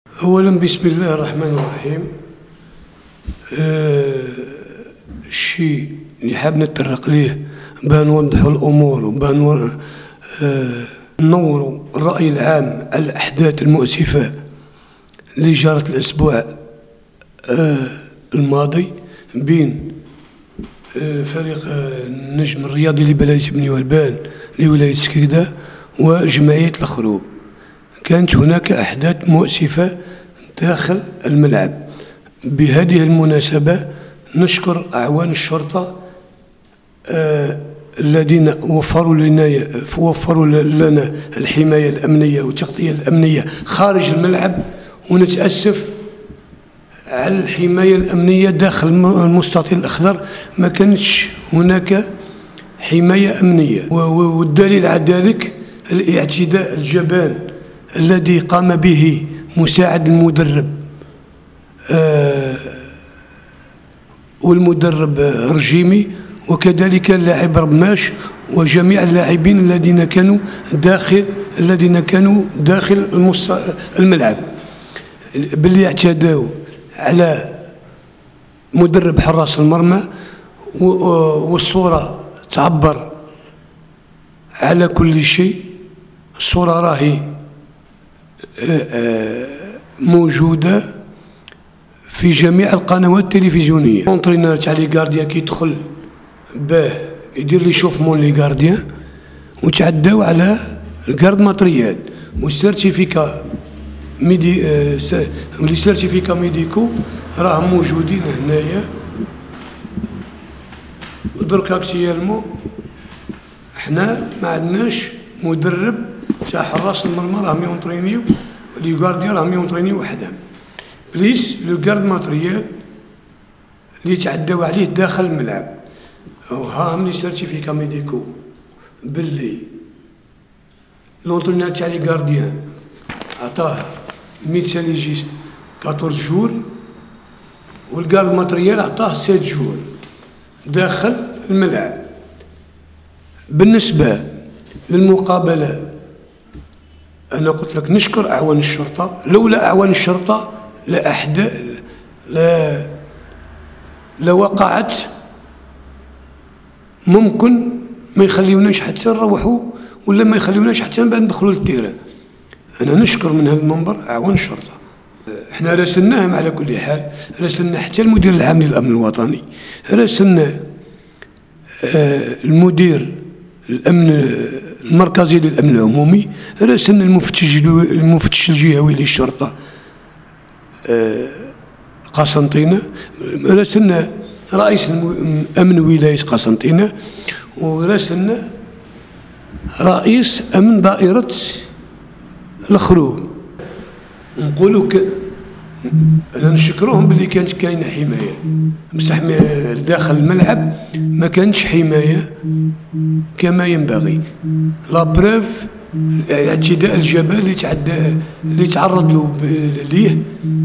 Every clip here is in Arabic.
أولا بسم الله الرحمن الرحيم. الشيء اللي حاب نتطرق ليه باه نوضحوا الأمور وباه ننوروا الرأي العام على الأحداث المؤسفة اللي جرت الأسبوع الماضي بين فريق النجم الرياضي لبلدية بني والبان لولاية سكيدة وجمعية الخروب. كانت هناك أحداث مؤسفة داخل الملعب. بهذه المناسبة نشكر أعوان الشرطة الذين وفروا لنا الحماية الأمنية والتغطية الأمنية خارج الملعب، ونتأسف على الحماية الأمنية داخل المستطيل الأخضر ما كانتش هناك حماية أمنية. والدليل على ذلك الاعتداء الجبان الذي قام به مساعد المدرب والمدرب رجيمي، وكذلك اللاعب رماش وجميع اللاعبين الذين كانوا داخل الملعب، باللي اعتداوا على مدرب حراس المرمى. والصورة تعبر على كل شيء. الصورة راهي موجودة في جميع القنوات التلفزيونية. لونطرينور تاع لي غارديان كيدخل باه يدير لي شوفمون لي غارديان وتعداو على الكارد ماتريال والسيرتيفيكا لي سيرتيفيكا ميديكو راهم موجودين هنايا. ودرك اكسيالمون حنا ما عندناش مدرب تاع حراس المرمى راهم يونطرينيو، لي غارديان راهم يونطرينيو وحدهم بليس لو كارد ماتريال اللي تعداو عليه داخل الملعب. وهاهم لي سيرتيفيكا ميديكو باللي لونطرينور تاع لي غارديان عطاه ميدسان ليجيست 14 جور والكارد ماتريال عطاه 7 جور داخل الملعب. بالنسبة للمقابلة أنا قلت لك نشكر أعوان الشرطة. لولا أعوان الشرطة لوقعت ممكن ما يخليوناش حتى نروحوا ولا ما يخليوناش حتى ندخلوا للتيران. أنا نشكر من هذا المنبر أعوان الشرطة. احنا راسلناهم على كل حال، راسلنا حتى المدير العام للأمن الوطني، راسلنا المدير الأمن المركزي للأمن العمومي، راسلنا المفتش الجهوي للشرطة قسنطينة، راسلنا رئيس أمن ولاية قسنطينة، وراسلنا رئيس أمن دائرة الخروب. نقولوا أنا نشكرهم باللي كانت كاينة حماية، بصح داخل الملعب ما كانتش حماية كما ينبغي. لا بروف الاعتداء الجبان اللي تعرض له ليه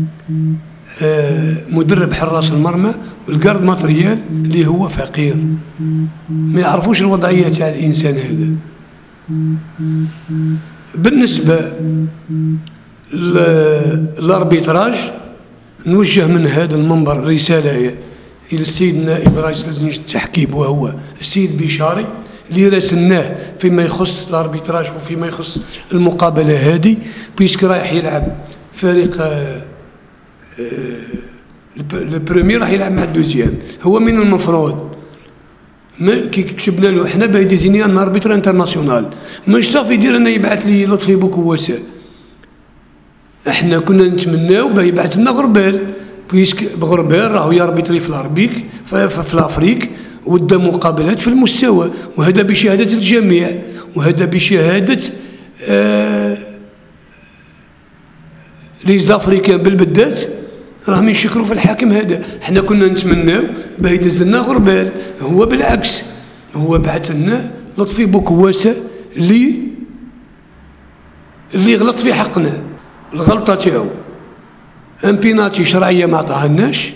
مدرب حراس المرمى والكارد ماتريال اللي هو فقير، ما يعرفوش الوضعية تاع الإنسان هذا. بالنسبة الاربيتراج نوجه من هذا المنبر رسالة إلى السيد نائب رئيس لجنة التحكيم وهو السيد بشاري، اللي راسلناه فيما يخص الاربيتراج وفيما يخص المقابلة هذه، بيسك رايح يلعب فريق البريمير راح يلعب مع الدوزيام. هو من المفروض كي كتبنا له احنا باه يديزيني ان اربيتر انترناسيونال، مش صافي يدير انا يبعث لي لطفي بوكواسا. احنا كنا نتمناو باه يبعث لنا غربال، بيسك بغربال راهو ياربيتري في الاربيك في الافريك ودا مقابلات في المستوى، وهذا بشهاده الجميع، وهذا بشهاده لي زافريكان بالبدات راهم يشكروا في الحاكم هذا. احنا كنا نتمناو باه يدز لنا غربال، هو بالعكس هو بعث لنا لطفي بوكواسا اللي غلط في حقنا. الغلطه تاعو ان بيناتي شرعيه ما عطاهالناش،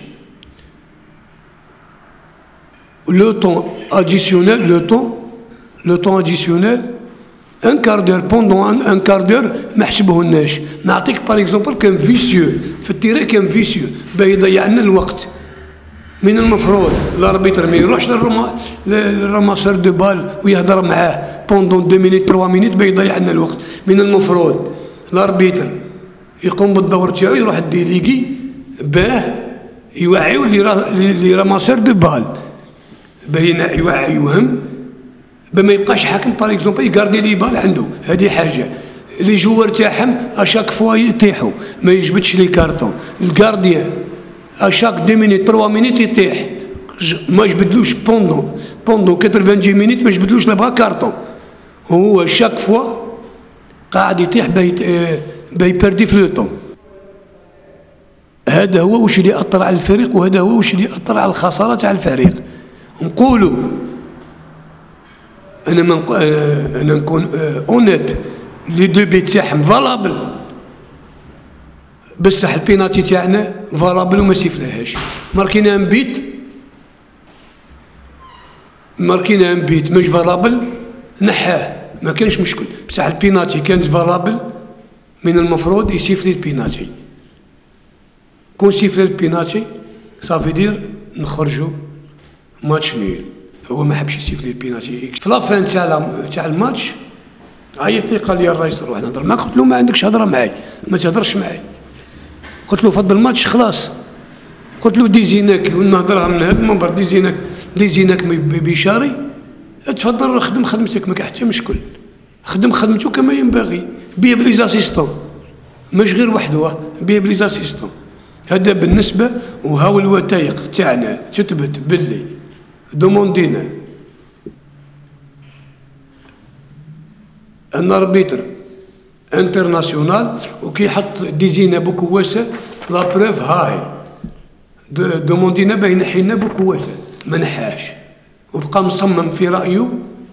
لو طون اديسيونيل ان كاردور بوندون ان كاردور ما حسبوهناش. نعطيك باغ اكزومبل كان فيسيو في التيري، كان فيسيو باه يضيع لنا الوقت. من المفروض الاربيتر ما يروحش للراماسور دو بال ويهضر معاه بوندون 2 مينيت 3 مينيت باه يضيع لنا الوقت. من المفروض الاربيتر يقوم بالدور تاعو، يروح الديليغي باه يوعيو لي راماسور دو بال، باه يوعيوهم باه ما يبقاش حاكم باغ اكزومبل يكاردي لي بال عنده. هذه حاجه. لي جوار تاعهم اشاك فوا يطيحوا، ما يجبدش لي كارطون. الكارديان اشاك 2 مينيت 3 مينيت يطيح، ما جبدلوش بوندون 90 مينيت ما جبدلوش لا بغا كارطون. هو شاك فوا قاعد يطيح باه يبردي في لو طون. هذا هو واش اللي يأثر على الفريق، وهذا هو واش اللي يأثر على الخسارة تاع الفريق. نقولوا انا نكون اونيت، لي دو بيت تاعهم فالابل، بصح البيناتي تاعنا فالابل وما سيفلاهاش. ماركينا ان بيت مش فالابل، نحاه ما كانش مشكل، بصح البيناتي كانت فالابل. من المفروض يسيفلي البيناتي. كون سيفلي البيناتي صافي دير نخرجوا ماتش نيل. هو ما حبش يسيفلي البيناتي. في لافان تاع الماتش عيطني قال لي الرئيس روح نهضر معاك. قلت له ما عندكش هضره معاي، ما تهضرش معاي. قلت له فضل الماتش خلاص. قلت له ديزيناك ونهضرها من هذا المنبر، ديزيناك بشاري، تفضل خدم خدمتك ما كاين حتى مشكل. خدم خدمته كما ينبغي، بيه بلي زاسيستون، مش غير وحده، بيه بلي زاسيستون. هذا بالنسبه. وهاو الوثائق تاعنا تثبت باللي دوموندينا ان اربيتر انترناسيونال، وكي حط ديزينا بكواسه لا بروف هاي دوموندينا باه ينحي لنا بكواسه، ما نحاش وبقى مصمم في رايه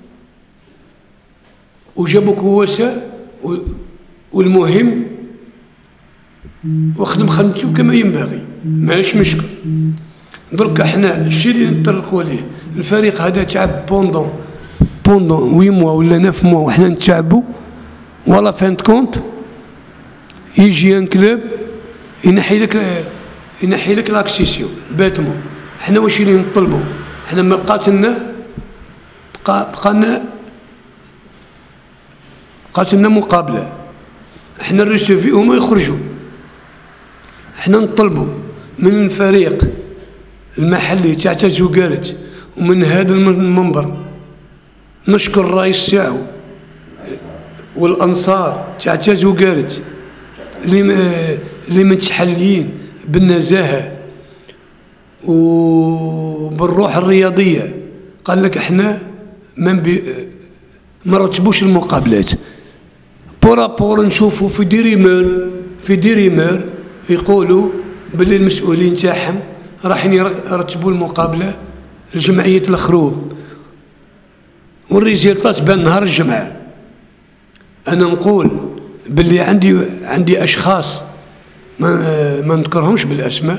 وجابوا كواسه. والمهم وخدم خدمته كما ينبغي، ماهيش مشكل. درك احنا الشيء اللي نطرقوا ليه، الفريق هذا تعب بوندون 8 موا ولا 9 موا وحنا نتعبوا، ولا فانت كونت يجي ان كلوب ينحي لك لاكسيسيون باتمون. حنا واش اللي نطلبوا؟ حنا ما بقات لنا مقابله، حنا نريسيفي وما يخرجوا. حنا نطلبوا من الفريق المحلي تاع تزوكارت ومن هذا المنبر نشكر الرئيس تاعو والانصار تاع تزوكارت اللي متحليين بالنزاهه وبالروح الرياضيه. قال لك احنا ما نرتبوش المقابلات بورابور. نشوفوا في ديريمور يقولوا باللي المسؤولين تاعهم راح يرتبوا المقابله لجمعيه الخروب، والريزيلطات بان نهار الجمعه. انا نقول باللي عندي اشخاص ما نذكرهمش بالاسماء،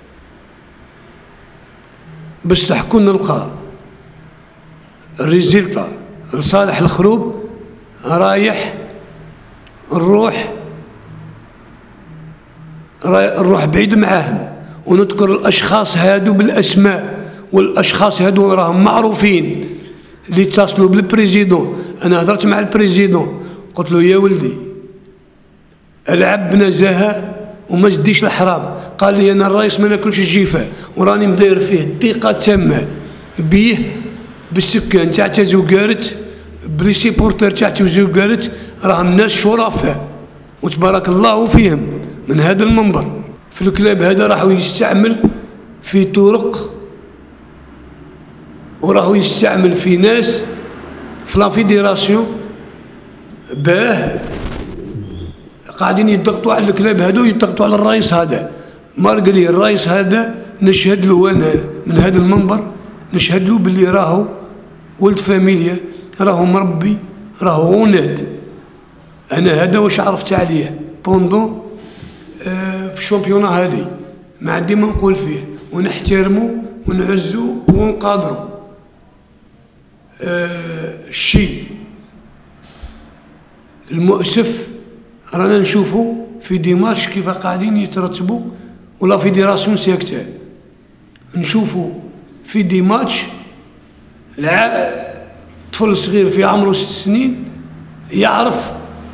بصح كون نلقى الريزيلطا لصالح الخروب رايح نروح بعيد معاهم، ونذكر الاشخاص هادو بالاسماء، والاشخاص هادو راهم معروفين اللي اتصلوا بالبريزيدون. انا هضرت مع البريزيدون قلت له يا ولدي العب بنزاهه وما تديش الحرام. قال لي انا الرئيس ما ناكلش الجيفه، وراني مداير فيه ثقه تامه بيه بالسكان تاع تزوكارت، بلي سيبورتر تاع تزوكارت راهم ناس شرفاء وتبارك الله فيهم. من هذا المنبر في الكلاب هذا راحوا يستعمل في طرق، وراهو يستعمل في ناس في لا فيديراسيون باه قاعدين يضغطوا على الكلاب هذو، يضغطوا على الرئيس هذا. مارقلي الرئيس هذا نشهد له انا من هذا المنبر، نشهد له باللي راهو ولد فاميليا، راهو مربي، راهو اونيت. انا هذا واش عرفت عليه بوندون في الشامبيونا هذه، ما عندي ما نقول فيه، ونحترمه ونعزه ونقادره. الشيء المؤسف رانا نشوفوا في دي ماتش كيف قاعدين يترتبوا ولا فيديراسيون ساكته. نشوفوا في دي ماتش طفل صغير في عمره 6 سنين يعرف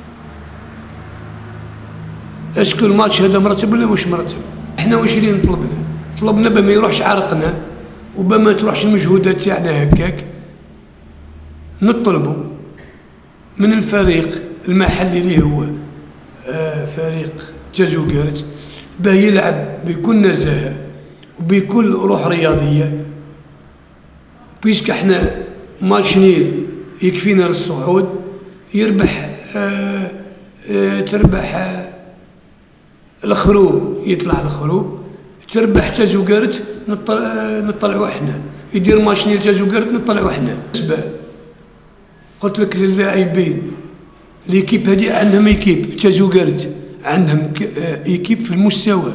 اسكو الماتش هذا مرتب ولا مش مرتب. احنا واش اللي طلبنا بما يروحش عرقنا وبما تروحش المجهودات تاعنا هكاك. نطلبوا من الفريق المحلي اللي هو فريق تازوغارت باه يلعب بكل نزاهه وبكل روح رياضيه، بيسك احنا ماتش نيل يكفينا للصعود. يربح تربح الخروب يطلع الخروب، تربح تازوغارت نطلعوا احنا، يدير ماتش نيل تازوغارت نطلعوا احنا. قلت لك للاعبين ليكيب هذه عندهم ايكيب تازوغارت، عندهم ايكيب في المستوى.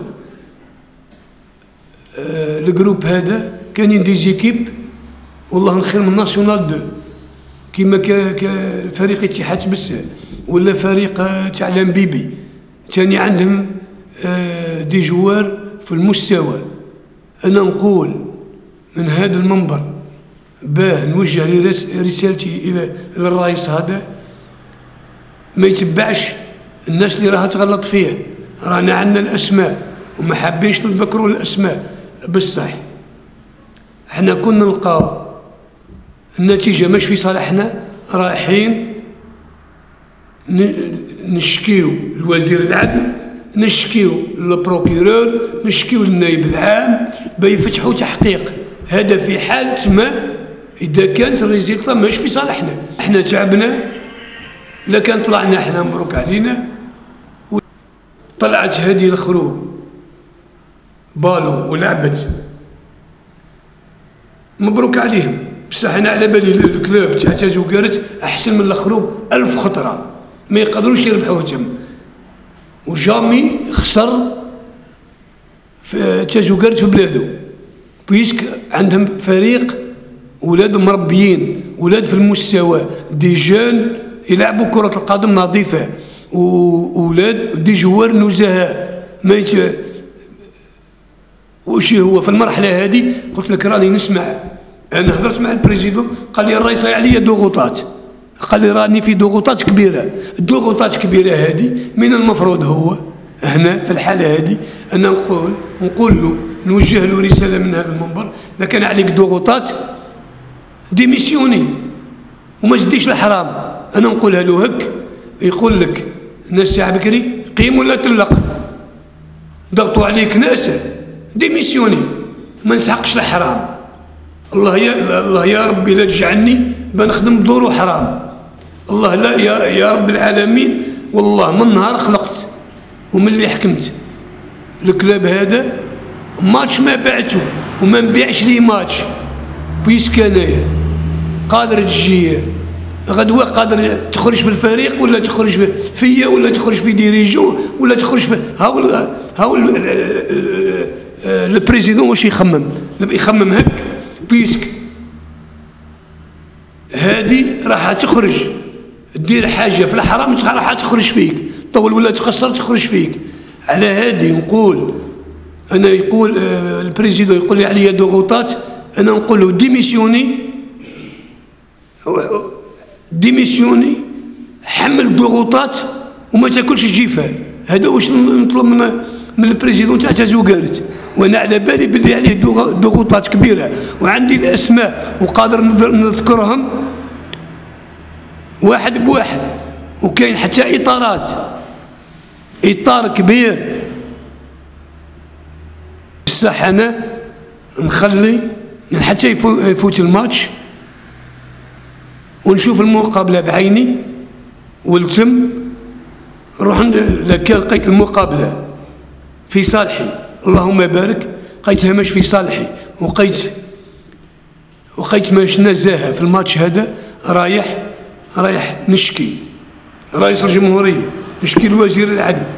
الجروب هذا كاينين دي زيكيب والله خير من ناسيونال 2 كيما فريق اتحاد تبسه ولا فريق تاع لامبيبي، ثاني عندهم دي جوار في المستوى. انا نقول من هذا المنبر باه نوجه رسالتي الى الرئيس هذا ما يتبعش الناس اللي راها تغلط فيه. رانا عندنا الاسماء وما حابينش نذكروا الاسماء، بصح احنا كنا نلقاو النتيجه مش في صالحنا، رايحين نشكيو لوزير العدل، نشكيو للبروكيرور، نشكيو للنائب العام بيفتحوا تحقيق. هذا في حالة ما إذا كانت الريزلتا مش في صالحنا. احنا تعبنا، لا كان طلعنا احنا مبروك علينا. طلعت هذه الخروب بالو ولعبت مبروك عليهم، بصح انا على بالي الكلوب تاع تازوغارت احسن من الخروب 1000 خطره، ما يقدروش يربحوا تم. وجامي خسر في تازوغارت في بلادو، بيسك عندهم فريق ولاد مربيين، ولاد في المستوى، دي جون يلعبوا كرة القدم نظيفة، وولاد دي جوار نزهاء. ما وش هو في المرحلة هذه قلت لك راني نسمع، أنا هضرت مع البريزيدو قال لي الرئيس عليا ضغوطات، قال لي راني في ضغوطات كبيرة. الضغوطات كبيرة هذه من المفروض هو هنا في الحالة هذه أنا نقول له نوجه له رسالة من هذا المنبر، إذا كان عليك ضغوطات ديميسيوني وما تديش الحرام. أنا نقولها له هك، يقول لك الناس ساعة بكري قيم ولا تلق، ضغطوا عليك ناس ديميسيوني، ما نسحقش الحرام. الله يا ربي لا تجعلني بنخدم بدور حرام. الله لا يا رب العالمين، والله من نهار خلقت ومن اللي حكمت الكلاب هذا ماتش ما بعته وما نبيعش لي ماتش، بيسك انايا قادر تجي غدوه قادر تخرج في الفريق ولا تخرج فيا ولا تخرج في ديريجون ولا تخرج في هاو البريزيدون واش يخمم هك. بيسك هادي راح تخرج دير حاجه في الحرام راح تخرج فيك، طول ولا تخسر تخرج فيك. على هادي نقول انا، يقول البريزيدون يقول لي عليا ضغوطات، انا نقول له ديميسيوني حمل ضغوطات وما تاكلش الجيفان. هذا واش نطلب من البريزيدون تاع تازوغارت، وانا على بالي باللي عليه ضغوطات كبيره وعندي الاسماء وقادر نذكرهم واحد بواحد، وكاين حتى اطار كبير. بصح انا نخلي حتى يفوت الماتش ونشوف المقابله بعيني والتم نروح. لكان لقيت المقابله في صالحي اللهم بارك، لقيتها مش في صالحي، وقيت ماش نزاهه في الماتش هذا. رايح نشكي رئيس الجمهوريه، نشكي لوزير العدل،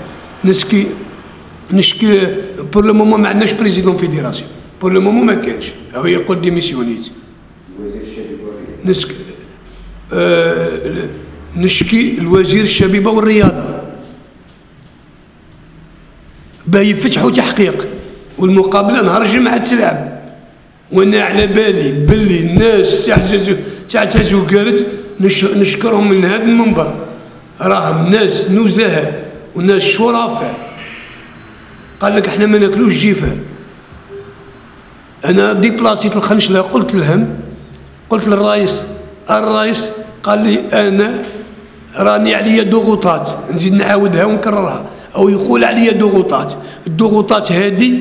نشكي بور لو مومون ما عندناش بريزيدون فيديراسيون، بور لو مومون ما كانش، هو يقول ديميسيونيت. نشكي الوزير الشبيبه والرياضه باه يفتحوا تحقيق، والمقابله نهار الجمعه تلعب. وانا على بالي باللي الناس تعتزوا قالت نشكرهم من هذا المنبر، راهم ناس نزهاء وناس شرفاء. قال لك احنا ما ناكلوش جيفه. انا ديبلاسيت الخنشله، قلت لهم، قلت للرئيس، الرئيس قال لي انا راني عليا ضغوطات، نزيد نعاودها ونكررها، او يقول عليا ضغوطات. الضغوطات هذه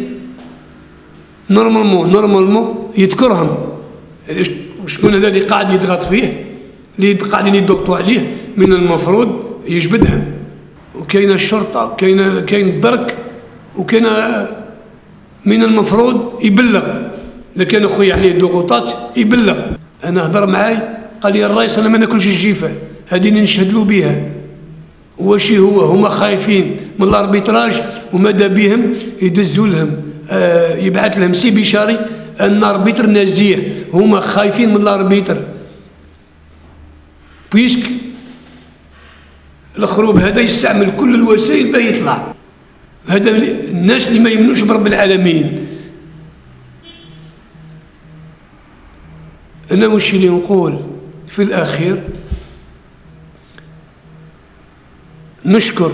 نورمالمون يذكرهم. شكون هذا اللي قاعد يضغط فيه، اللي قاعدين يضغطوا عليه، من المفروض يجبدهم. وكاين الشرطه وكاين الدرك، وكاين من المفروض يبلغ. اذا كان اخويا عليه ضغوطات يبلغ. انا هضر معاي قال لي الرئيس انا ما ناكلش الجيفه، هذه اللي نشهد له بها. واش هما خايفين من الاربيتراج، وماذا بهم يدزوا لهم يبعث لهم سي بشاري ان اربيتر نزيه. هما خايفين من الاربيتر بيسك الخروب هذا يستعمل كل الوسائل باه يطلع. هذا الناس اللي ما يمنوش برب العالمين. انا واش اللي نقول في الاخير، نشكر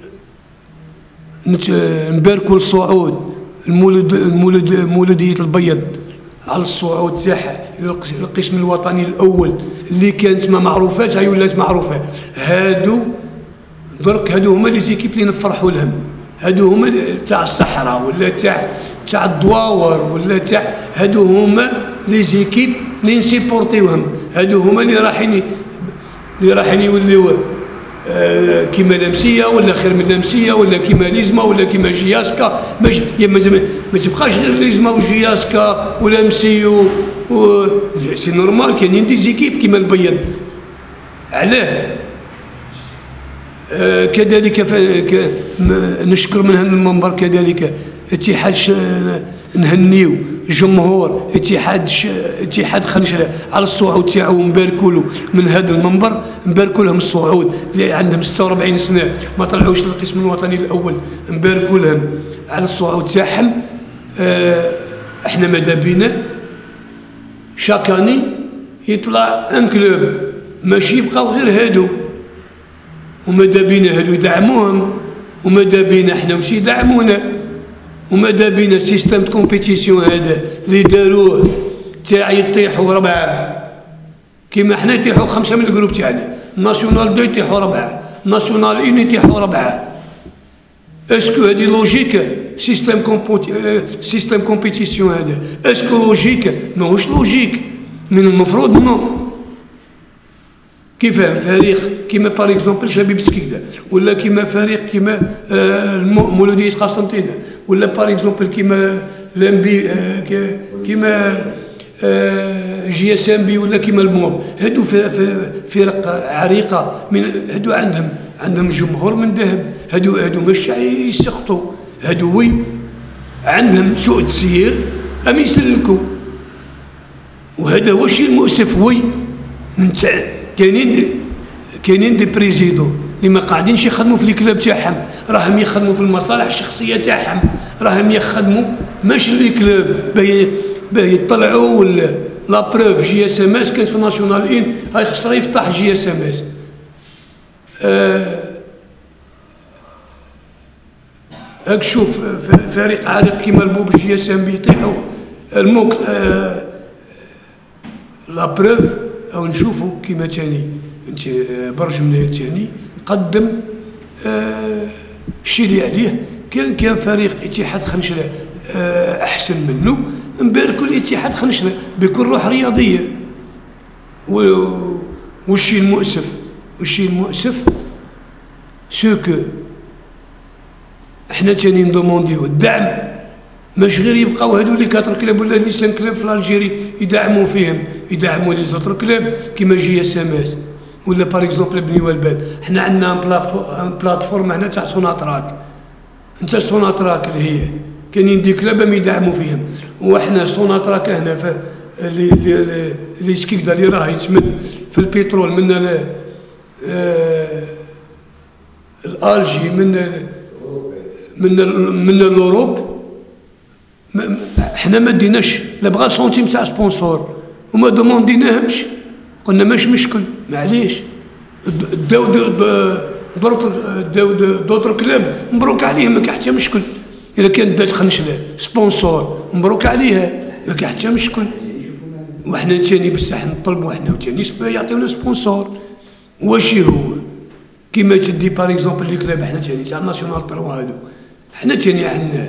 نباركوا للصعود مولودية البيض على الصعود تاعها القسم الوطني الاول، اللي كانت ما معروفاش هاي ولات معروفه. هادو درك هادو هما لي زيكيب اللي نفرحوا لهم. هادو هما تاع الصحراء ولا تاع الدواور ولا تاع، هادو هما لي زيكيب اللي نسيبورتيوهم. هادو هما اللي رايحين يوليو كيما لمسيه ولا خير من لمسيه ولا كيما ليزما ولا كيما جياسكا. ما تبقاش غير ليزما وجياسكا ولمسيو سي نورمال. كاينين دي زيكيب كيما البيض. علاه كذلك نشكر من هذا المنبر كذلك اتحاد نهنيو جمهور اتحاد خنشله على الصعود تاعو، ونباركوا له من هذا المنبر. نباركوا لهم الصعود اللي عندهم 46 سنه ما طلعوش للقسم الوطني الاول، نباركوا لهم على الصعود تاعهم. احنا ماذا بينا شاكاني يطلع ان كلوب، ماشي يبقاو غير هادو. وماذا بينا هادو يدعموهم، وماذا بينا احنا واش يدعمونا، وماذا بينا سيستم كومبيتيسيون هذا اللي داروه تاع يطيحوا 4 كيما احنا يطيحوا 5 من الجروب تاعنا. ناسيونال 2 يطيحوا 4، ناسيونال 1 يطيحوا 4. اسكو هذه لوجيك؟ سيستم كومبيتيسيون هذا اسكو لوجيك؟ ماهوش لوجيك. من المفروض نو. كيف فريق كيما باغ اكزومبل شبيب سكيكدا، ولا كيما فريق كيما مولودية قسنطينة، ولا باغ اكزومبل كيما لامبي كيما جي اس ام بي، ولا كيما الموب. هادو فرق عريقه، من هادو عندهم جمهور من ذهب. هادو مش يسقطوا، هادو وي عندهم سوء تسيير ام يسلكوا. وهذا هو الشيء المؤسف. وي كاينين دي بريزيدو اللي ما قاعدينش يخدموا في الكلاب تاعهم، راهم يخدموا في المصالح الشخصيه تاعهم، راهم يخدموا ماشي الكلاب باه يطلعوا. ولا لا بروف جي اس ام اس كانت في ناسيونال ان، هاي خسر يفتح جي اس ام اس. هاك شوف فريق عريق كيما البوب جي اس ام بيطيحوا الموك لا بروف. او نشوفوا كيما تاني برج من تاني قدم الشيء اللي عليه. كان فريق اتحاد خنشله احسن منه، نباركوا الاتحاد خنشله بكل روح رياضيه. والشيء المؤسف سوكو احنا تاني ندومونديو الدعم، ماش غير يبقاو هادو لي 4 كلاب ولا لي 5 كلاب في الجيري يدعموا فيهم، يدعموا لي زوتر كلاب كيما جي اس ام اس ولا باغ اكزومبل بني والبال. حنا عندنا بلاتفورم هنا تاع سوناتراك. انت سوناتراك اللي هي كاينين دي كلاب ما يدعموا فيهم، وحنا سوناتراك هنا اللي سكيكدا اللي راه يتمد في البترول من الالجي من الاوروب، حنا ما ديناش لا بغا سنتيم تاع سبونسور وما دومونديناهمش، قلنا ماش مشكل معليش داو دوطر كلاب مبروك عليهم ما كاين حتى مشكل، الا كان دات خنشله سبونسور مبروك عليها ما كاين حتى مشكل. وحنا ثاني بصح نطلبوا حنا ثاني يعطيونا سبونسور. واش هو كيما تدي باغ اكزومبل لي كلاب حنا ثاني تاع ناسيونال 3 هادو، حنا ثاني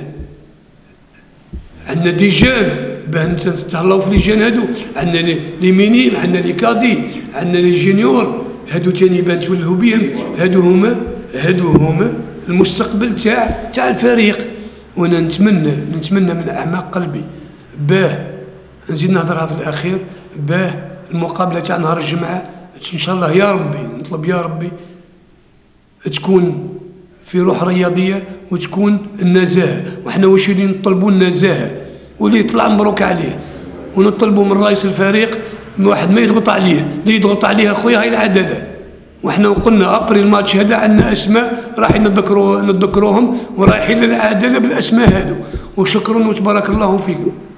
عندنا دي جون باه نتهلاو في لي جون هادو، عندنا لي مينيم، عندنا لي كادي، عندنا لي جونيور، هادو ثاني باه نتولهوا بهم، هادو هما المستقبل تاع الفريق. وانا نتمنى من اعماق قلبي باه نزيد نهضرها في الاخير، باه المقابله تاع نهار الجمعه ان شاء الله يا ربي نطلب يا ربي تكون في روح رياضيه وتكون النزاهه، وحنا واش اللي نطلبوا النزاهه واللي يطلع مبروك عليه، ونطلبوا من رئيس الفريق واحد ما يضغط عليه، اللي يضغط عليه اخويا هاي العداله. وحنا قلنا ابري الماتش هذا عندنا اسماء رايحين نذكروهم ورايحين للعداله بالاسماء هذو، وشكرا وتبارك الله فيكم.